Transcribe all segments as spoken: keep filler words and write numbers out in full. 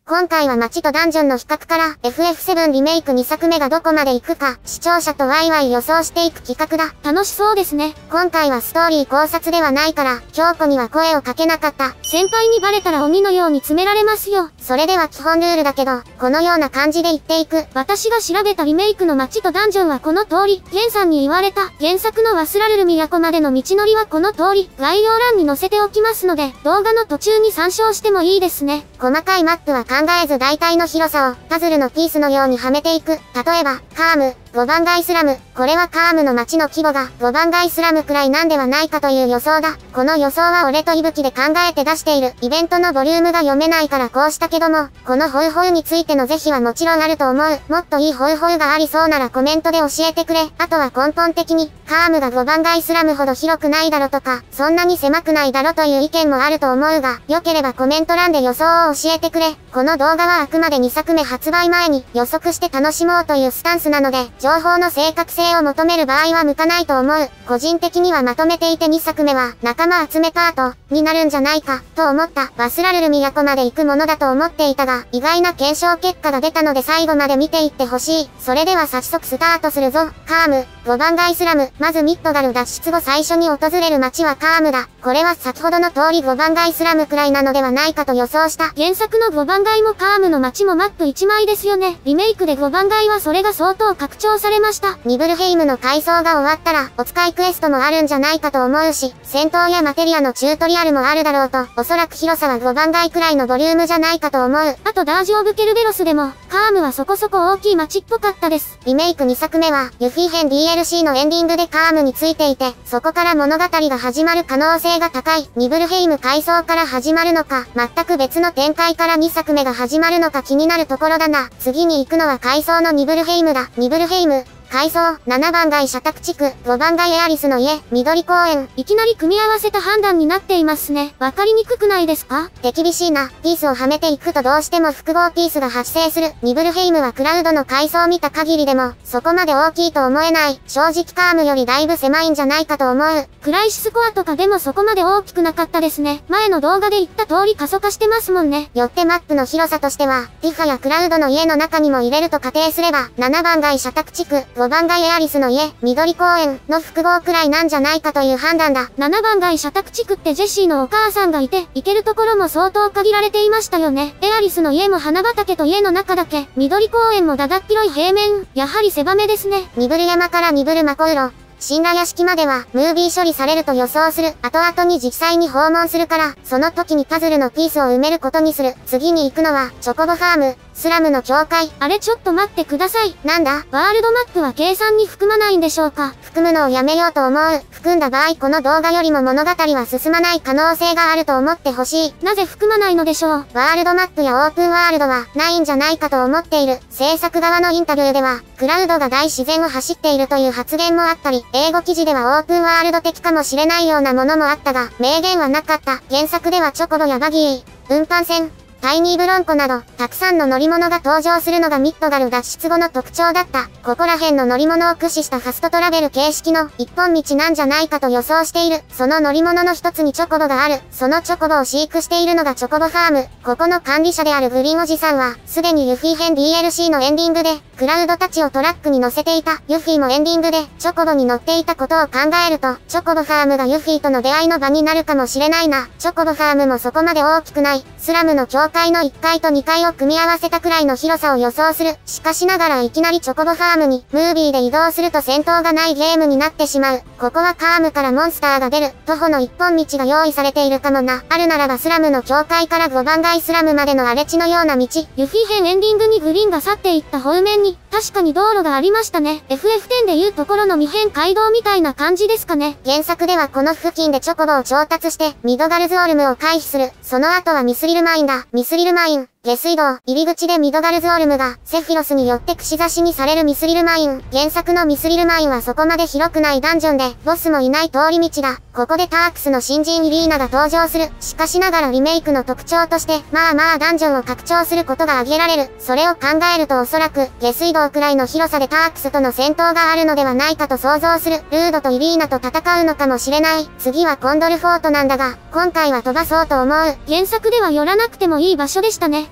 今回は街とダンジョンの比較から エフエフセブン リメイクにさくめがどこまで行くか、視聴者とワイワイ予想していく企画だ。 楽しそうですね。 今回はストーリー考察ではないから、京子には声をかけなかった。 先輩にバレたら鬼のように詰められますよ。 それでは基本ルールだけど、このような感じで言っていく。 私が調べたリメイクの街とダンジョンはこの通り、ゲンさんに言われた、原作のワスラルル都までの道のりはこの通り、概要欄に載せておきますので、動画の途中に参照してもいいですね。 細かいマップは考えず大体の広さを、パズルのピースのようにはめていく。例えば、カーム、ごばん街スラム。これはカームの街の規模がごばん街スラムくらいなんではないかという予想だ。この予想は俺といぶきで考えて出している。イベントのボリュームが読めないからこうしたけども、このホイホイについての是非はもちろんあると思う。もっといいホイホイがありそうならコメントで教えてくれ。あとは根本的に、カームがごばん街スラムほど広くないだろとか、そんなに狭くないだろという意見もあると思うが、良ければコメント欄で予想を教えてくれ。この動画はあくまでにさくめ発売前に予測して楽しもうというスタンスなので、情報の正確性を求める場合は向かないと思う。個人的にはまとめていてにさくめは仲間集めパートになるんじゃないかと思った。ワスラルル都まで行くものだと思っていたが、意外な検証結果が出たので最後まで見ていってほしい。それでは早速スタートするぞ。カーム、ごばん街スラム。まずミッドガル脱出後最初に訪れる街はカームだ。これは先ほどの通りごばん街スラムくらいなのではないかと予想した。 原作のごばん街もカームの街もマップいちまいですよね。リメイクでごばん街はそれが相当拡張されました。 ニブルヘイムの改装が終わったら、お使いクエストもあるんじゃないかと思うし、戦闘やマテリアのチュートリアルもあるだろうと、おそらく広さはごばん街くらいのボリュームじゃないかと思う。 あとダージオブケルベロスでも、カームはそこそこ大きい街っぽかったです。 リメイクにさくめは、ユフィ編 ディーエルシー のエンディングでカームについていて、そこから物語が始まる可能性が高い。ニブルヘイム改装から始まるのか、全く別の展開からにさくめが始まるのか気になるところだな。次に行くのは改装のニブルヘイムだ。ニブルヘイム。改装、ななばん街社宅地区、ごばん街エアリスの家、緑公園。 いきなり組み合わせた判断になっていますね。わかりにくくないですか？ 手厳しいな。ピースをはめていくとどうしても複合ピースが発生する。ニブルヘイムはクラウドの改装を見た限りでも、そこまで大きいと思えない。正直カームよりだいぶ狭いんじゃないかと思う。 クライシスコアとかでもそこまで大きくなかったですね。前の動画で言った通り過疎化してますもんね。 よってマップの広さとしては、ティファやクラウドの家の中にも入れると仮定すれば、ななばん街社宅地区、ごばん街エアリスの家、緑公園の複合くらいなんじゃないかという判断だ。 ななばん街社宅地区ってジェシーのお母さんがいて、行けるところも相当限られていましたよね。エアリスの家も花畑と家の中だけ、緑公園もだだっ広い平面、やはり狭めですね。 ニブル山からニブルマコウロ。神羅屋敷までは、ムービー処理されると予想する。後々に実際に訪問するから、その時にパズルのピースを埋めることにする。次に行くのは、チョコボファーム、スラムの境界。 あれちょっと待ってください。 なんだ？ ワールドマップは計算に含まないんでしょうか？ 含むのをやめようと思う。含んだ場合この動画よりも物語は進まない可能性があると思ってほしい。 なぜ含まないのでしょう？ ワールドマップやオープンワールドはないんじゃないかと思っている。制作側のインタビューでは、クラウドが大自然を走っているという発言もあったり、英語記事ではオープンワールド的かもしれないようなものもあったが、明言はなかった。原作ではチョコボやバギー、運搬船、タイニーブロンコなど、たくさんの乗り物が登場するのがミッドガル脱出後の特徴だった。ここら辺の乗り物を駆使したファストトラベル形式の一本道なんじゃないかと予想している。その乗り物の一つにチョコボがある。そのチョコボを飼育しているのがチョコボファーム。ここの管理者であるグリーンおじさんは、すでにユフィ編 ディーエルシー のエンディングで、クラウドたちをトラックに乗せていた。ユフィもエンディングで、チョコボに乗っていたことを考えると、チョコボファームがユフィとの出会いの場になるかもしれないな。チョコボファームもそこまで大きくない。スラムの境界のいっかいとにかいを組み合わせたくらいの広さを予想する。しかしながらいきなりチョコボファームに、ムービーで移動すると戦闘がないゲームになってしまう。ここはカームからモンスターが出る。徒歩の一本道が用意されているかもな。あるならばスラムの境界からごばん街スラムまでの荒れ地のような道。 ユフィ編エンディングにグリーンが去っていった方面に、確かに道路がありましたね。エフエフテン でいうところの未編街道みたいな感じですかね。 原作ではこの付近でチョコボを調達して、ミドガルズオルムを回避する。その後はミスリルマインだ。ミスリルマイン。下水道、入り口でミドガルズオルムが、セフィロスによって串刺しにされるミスリルマイン。原作のミスリルマインはそこまで広くないダンジョンで、ボスもいない通り道だ。ここでタークスの新人イリーナが登場する。しかしながらリメイクの特徴として、まあまあダンジョンを拡張することが挙げられる。それを考えるとおそらく、下水道くらいの広さでタークスとの戦闘があるのではないかと想像する。ルードとイリーナと戦うのかもしれない。次はコンドルフォートなんだが、今回は飛ばそうと思う。 原作では寄らなくてもいい場所でしたね。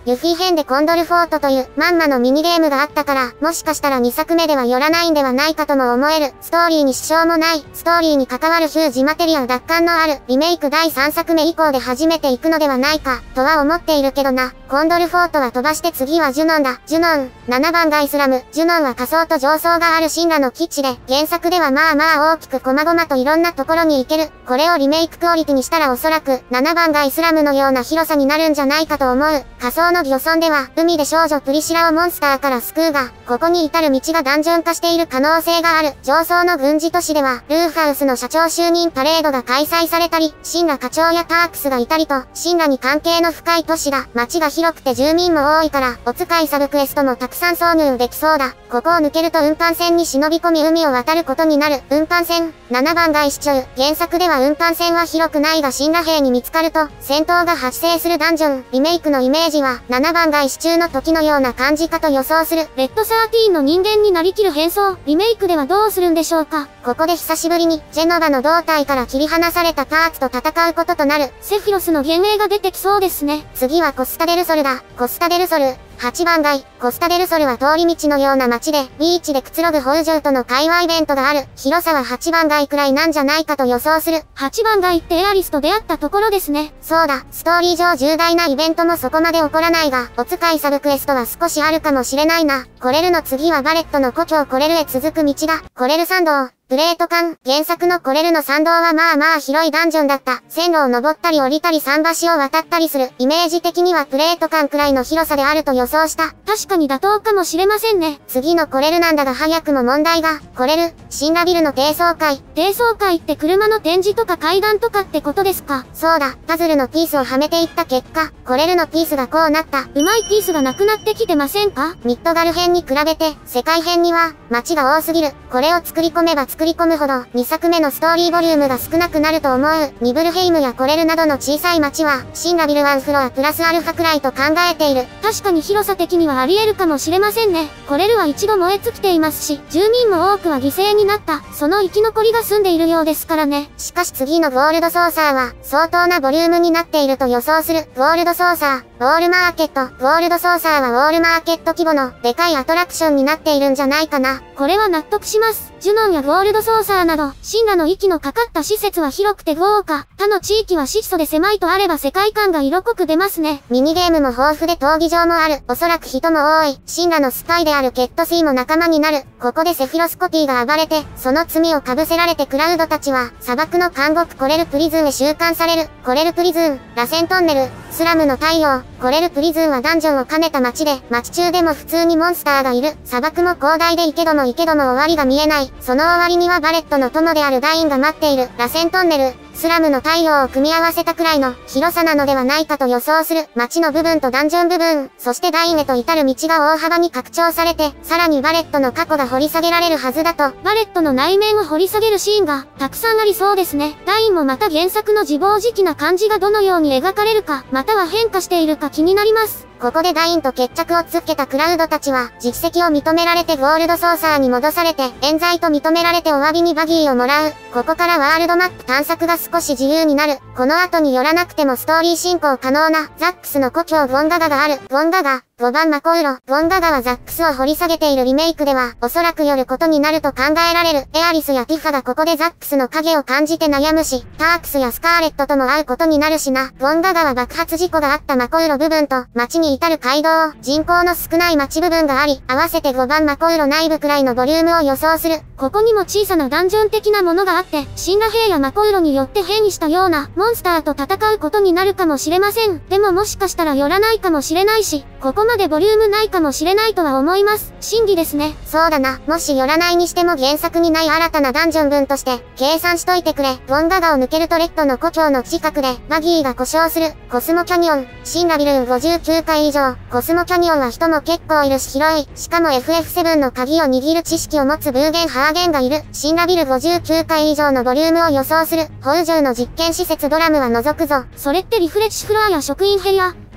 ルフィ編でコンドルフォートというまんまのミニゲームがあったから、もしかしたらにさくめでは寄らないんではないかとも思える。ストーリーに支障もない、ストーリーに関わるヒュージマテリアル奪還のある、リメイクだいさんさくめ以降で初めて行くのではないか、とは思っているけどな。コンドルフォートは飛ばして次はジュノンだ。ジュノン。ななばんがイスラム。ジュノンは仮想と上層がある神羅の基地で、原作ではまあまあ大きく細々といろんなところに行ける。これをリメイククオリティにしたらおそらく、ななばんがイスラムのような広さになるんじゃないかと思う。仮想の漁村では、海で少女プリシラをモンスターから救うが、ここに至る道がダンジョン化している可能性がある。上層の軍事都市では、ルーフハウスの社長就任パレードが開催されたり、神羅課長やタークスがいたりと、神羅に関係の深い都市だ。街が広くて住民も多いから、お使いサブクエストもたくさん遭遇できそうだ。ここを抜けると運搬船に忍び込み海を渡ることになる。運搬船。ななばんが一中。原作では運搬船は広くないが神羅兵に見つかると、戦闘が発生するダンジョン。リメイクのイメージは、ななばんが一中の時のような感じかと予想する。 レッドサーティーンの人間になりきる変装。リメイクではどうするんでしょうか。 ここで久しぶりに、ジェノバの胴体から切り離されたターツと戦うこととなる。 セフィロスの幻影が出てきそうですね。 次はコスタデルソルだ。コスタデルソル。はちばん街。コスタデルソルは通り道のような街で、ビーチでくつろぐホウジョウとの会話イベントがある。広さははちばん街くらいなんじゃないかと予想する。 はちばん街ってエアリスと出会ったところですね。 そうだ。ストーリー上重大なイベントもそこまで起こらないが、お使いサブクエストは少しあるかもしれないな。コレルの次はバレットの故郷コレルへ続く道だ。コレル山道。プレート間。原作のコレルの参道はまあまあ広いダンジョンだった。線路を登ったり降りたり桟橋を渡ったりする。イメージ的にはプレート間くらいの広さであると予想した。 確かに妥当かもしれませんね。 次のコレルなんだが早くも問題が。コレル、神羅ビルの低層階。 低層階って車の展示とか階段とかってことですか？ そうだ。パズルのピースをはめていった結果、コレルのピースがこうなった。 うまいピースがなくなってきてませんか？ ミッドガル編に比べて、世界編には、街が多すぎる。これを作り込めば作り込むほど、にさくめのストーリーボリュームが少なくなると思う。ニブルヘイムやコレルなどの小さい街は、神羅ビルワンフロアプラスアルファくらいと考えている。 確かに広さ的にはあり得るかもしれませんね。コレルは一度燃え尽きていますし、住民も多くは犠牲になった。その生き残りが住んでいるようですからね。 しかし次のゴールドソーサーは、相当なボリュームになっていると予想する。ゴールドソーサー、ウォールマーケット。ゴールドソーサーはウォールマーケット規模の、でかいアトラクションになっているんじゃないかな。 これは納得します。ジュノンやゴールドソーサーなど、神羅の息のかかった施設は広くて豪華。他の地域は質素で狭いとあれば世界観が色濃く出ますね。 ミニゲームも豊富で闘技場もある。おそらく人も多い。神羅のスパイであるケットスイも仲間になる。ここでセフィロスコピーが暴れて、その罪を被せられてクラウドたちは、砂漠の監獄コレルプリズンへ収監される。コレルプリズン、螺旋トンネル、スラムの太陽。コレルプリズンはダンジョンを兼ねた街で、街中でも普通にモンスターがいる。砂漠も広大で行けども行けども終わりが見えない。その終わりにはバレットの友であるダインが待っている。螺旋トンネル、スラムの太陽を組み合わせたくらいの広さなのではないかと予想する。街の部分とダンジョン部分、そしてダインへと至る道が大幅に拡張されて、さらにバレットの過去が掘り下げられるはずだと。 バレットの内面を掘り下げるシーンがたくさんありそうですね。ダインもまた原作の自暴自棄な感じがどのように描かれるか、または変化しているか気になります。 ここでダインと決着をつけたクラウドたちは、実績を認められてゴールドソーサーに戻されて、冤罪と認められてお詫びにバギーをもらう。ここからワールドマップ探索が少し自由になる。この後に寄らなくてもストーリー進行可能な、ザックスの故郷ゴンガガがある。ゴンガガ、ごばんマコウロ。ゴンガガはザックスを掘り下げているリメイクでは、おそらく寄ることになると考えられる。エアリスやティファがここでザックスの影を感じて悩むし、タークスやスカーレットとも会うことになるしな。ゴンガガは爆発事故があったマコウロ部分と、街に至る街道、人口の少ない街部分があり、合わせてごばんマコウロ内部くらいのボリュームを予想する。 ここにも小さなダンジョン的なものがあって、神羅兵やマコウロによって変異したようなモンスターと戦うことになるかもしれません。でももしかしたら寄らないかもしれないし、ここまでボリュームないかもしれないとは思います。審議ですね。 そうだな。もし寄らないにしても原作にない新たなダンジョン分として、計算しといてくれ。ゴンガガを抜けるとレッドの故郷の近くで、バギーが故障する。コスモキャニオン。神羅ビルーンごじゅうきゅうかい以上。コスモキャニオンは人も結構いるし広い。しかも エフエフセブン の鍵を握る知識を持つブーゲンハーゲンがいる。神羅ビルごじゅうきゅうかい以上のボリュームを予想する。ホウジョウの実験施設ドラムは除くぞ。 それってリフレッシュフロアや職員部屋。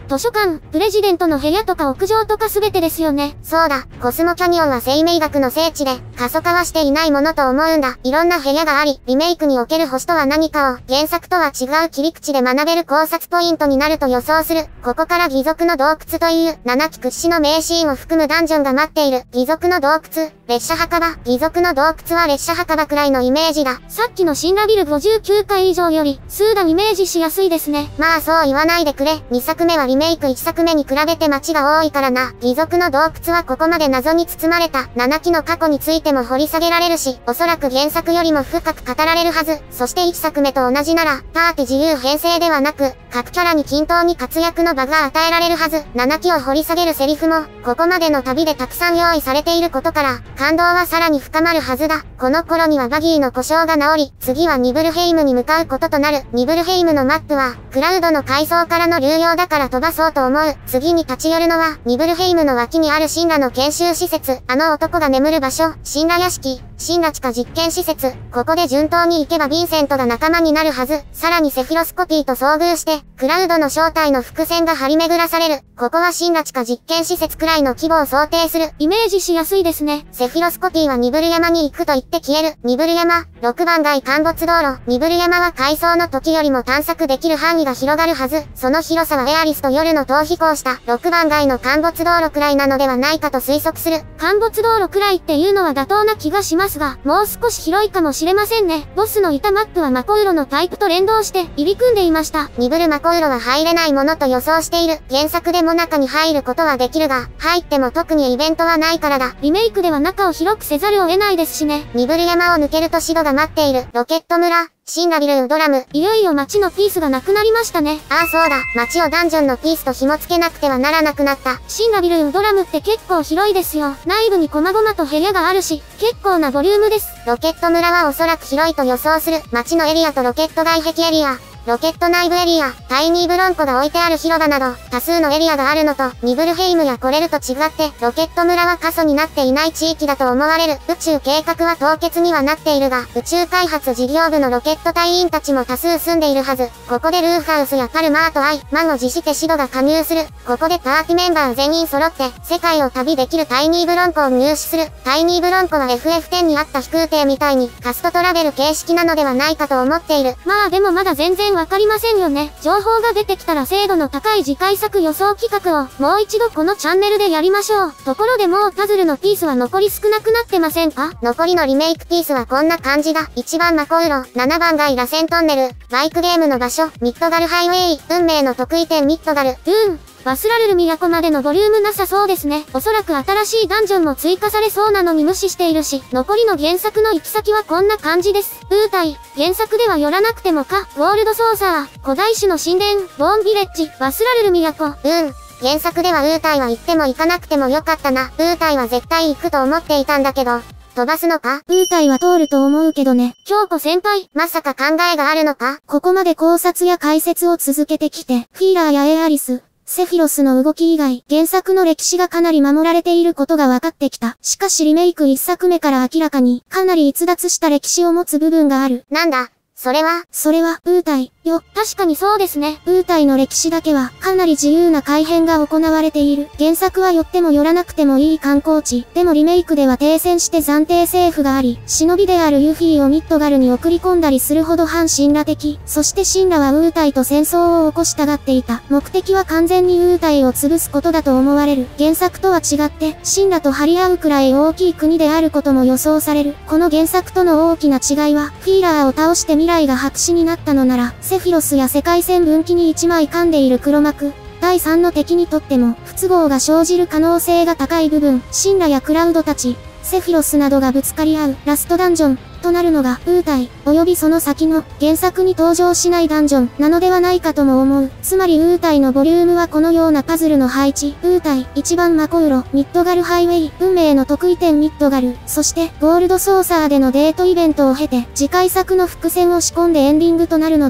図書館、プレジデントの部屋とか屋上とか全てですよね。 そうだ、コスモキャニオンは生命学の聖地で、過疎化はしていないものと思うんだ。いろんな部屋があり、リメイクにおける星とは何かを、原作とは違う切り口で学べる考察ポイントになると予想する。ここから義族の洞窟という、ななき屈指の名シーンを含むダンジョンが待っている。義族の洞窟、列車墓場。義族の洞窟は列車墓場くらいのイメージだ。 さっきのシンラビルごじゅうきゅうかい以上より、数段イメージしやすいですね。 まあそう言わないでくれ。にさくめはリメイクいっさくめに比べて街が多いからな。義族の洞窟はここまで謎に包まれた。ななきの過去についても掘り下げられるし、おそらく原作よりも深く語られるはず。そしていっさくめと同じなら、パーティ自由編成ではなく、各キャラに均等に活躍の場が与えられるはず。ななきを掘り下げるセリフも、ここまでの旅でたくさん用意されていることから、感動はさらに深まるはずだ。この頃にはバギーの故障が治り、次はニブルヘイムに向かうこととなる。ニブルヘイムのマップは、クラウドの階層からの流用だから飛ばそうと思う。次に立ち寄るのは、ニブルヘイムの脇にあるシンラの研修施設。あの男が眠る場所、シンラ屋敷。シンラ地下実験施設。ここで順当に行けばヴィンセントが仲間になるはず。さらにセフィロスコピーと遭遇して、クラウドの正体の伏線が張り巡らされる。ここはシンラ地下実験施設くらいの規模を想定する。 イメージしやすいですね。 セフィロスコピーはニブル山に行くと言って消える。ニブル山、ろくばん街陥没道路。ニブル山は階層の時よりも探索できる範囲が広がるはず。その広さはエアリスと夜の逃避行したろくばん街の陥没道路くらいなのではないかと推測する。 陥没道路くらいっていうのは妥当な気がしますが、もう少し広いかもしれませんね。ボスのいたマップはマコウロのタイプと連動して入り組んでいました。 ニブルマコウロは入れないものと予想している。原作でも中に入ることはできるが、入っても特にイベントはないからだ。 リメイクでは中を広くせざるを得ないですしね。 ニブル山を抜けるとシドが待っている。ロケット村。シンラビルウドラム。 いよいよ街のピースがなくなりましたね。 ああそうだ。街をダンジョンのピースと紐付けなくてはならなくなった。 シンラビルウドラムって結構広いですよ。内部に細々と部屋があるし、結構なボリュームです。 ロケット村はおそらく広いと予想する。街のエリアとロケット外壁エリア。ロケット内部エリア、タイニーブロンコが置いてある広場など、多数のエリアがあるのと、ニブルヘイムやコレルと違って、ロケット村は過疎になっていない地域だと思われる。宇宙計画は凍結にはなっているが、宇宙開発事業部のロケット隊員たちも多数住んでいるはず。ここでルーフハウスやカルマーとアイ、マンを辞してシドが加入する。ここでパーティメンバー全員揃って、世界を旅できるタイニーブロンコを入手する。タイニーブロンコは エフエフテン にあった飛空艇みたいに、カストトラベル形式なのではないかと思っている。 まあでもまだ全然わかりませんよね。情報が出てきたら精度の高い次回作予想企画をもう一度このチャンネルでやりましょう。ところでもうパズルのピースは残り少なくなってませんか？ 残りのリメイクピースはこんな感じだ。いちばんマコウロ、ななばん街螺旋トンネル、バイクゲームの場所、ミッドガルハイウェイ、運命の得意点ミッドガル。 うーん。ワスラルル都までのボリュームなさそうですね。おそらく新しいダンジョンも追加されそうなのに無視しているし、残りの原作の行き先はこんな感じです。ウータイ、原作では寄らなくてもか、ウォールドソーサー、古代種の神殿、ボーンビレッジ、ワスラルル都。 うん。原作ではウータイは行っても行かなくてもよかったな。ウータイは絶対行くと思っていたんだけど。飛ばすのか？ ウータイは通ると思うけどね。京子先輩。 まさか考えがあるのか？ ここまで考察や解説を続けてきて、フィーラーやエアリス、セフィロスの動き以外、原作の歴史がかなり守られていることが分かってきた。しかしリメイクいっさくめから明らかに、かなり逸脱した歴史を持つ部分がある。 なんだ？それは？ それは、ウータイ、よ。確かにそうですね。ウータイの歴史だけは、かなり自由な改変が行われている。原作は寄っても寄らなくてもいい観光地。でもリメイクでは停戦して暫定政府があり、忍びであるユフィをミッドガルに送り込んだりするほど反神羅的。そして神羅はウータイと戦争を起こしたがっていた。目的は完全にウータイを潰すことだと思われる。原作とは違って、神羅と張り合うくらい大きい国であることも予想される。この原作との大きな違いは、フィーラーを倒して未来が白紙になったのなら、セフィロスや世界線分岐にいちまい噛んでいる黒幕、だいさんの敵にとっても、不都合が生じる可能性が高い部分、神羅やクラウドたち、セフィロスなどがぶつかり合う、ラストダンジョン、となるのが、ウータイ、及びその先の、原作に登場しないダンジョン、なのではないかとも思う。つまりウータイのボリュームはこのようなパズルの配置、ウータイ、いちばんマコウロ、ミッドガルハイウェイ、運命の得意点ミッドガル、そして、ゴールドソーサーでのデートイベントを経て、次回作の伏線を仕込んでエンディングとなるのでは、と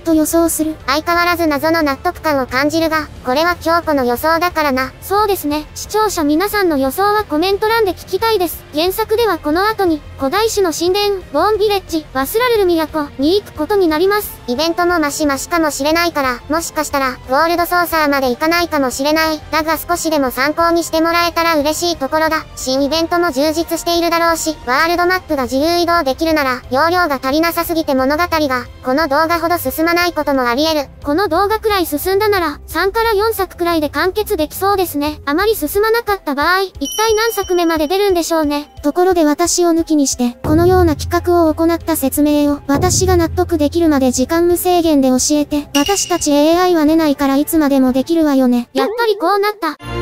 と予想する。 相変わらず謎の納得感を感じるが、これは京子の予想だからな。 そうですね。視聴者皆さんの予想はコメント欄で聞きたいです。原作ではこの後に、古代種の神殿、ボーンビレッジ、ワスラルル都に行くことになります。 イベントもマシマシかもしれないから、もしかしたら、ゴールドソーサーまで行かないかもしれない。だが少しでも参考にしてもらえたら嬉しいところだ。新イベントも充実しているだろうし、ワールドマップが自由移動できるなら、容量が足りなさすぎて物語が、この動画ほど進まないこともあり得る。 この動画くらい進んだなら、さんからよんさくくらいで完結できそうですね。あまり進まなかった場合、一体何作目まで出るんでしょうね。ところで私を抜きにして、このような企画を行った説明を、私が納得できるまで時間無制限で教えて、私たち エーアイ は寝ないからいつまでもできるわよね。やっぱりこうなった。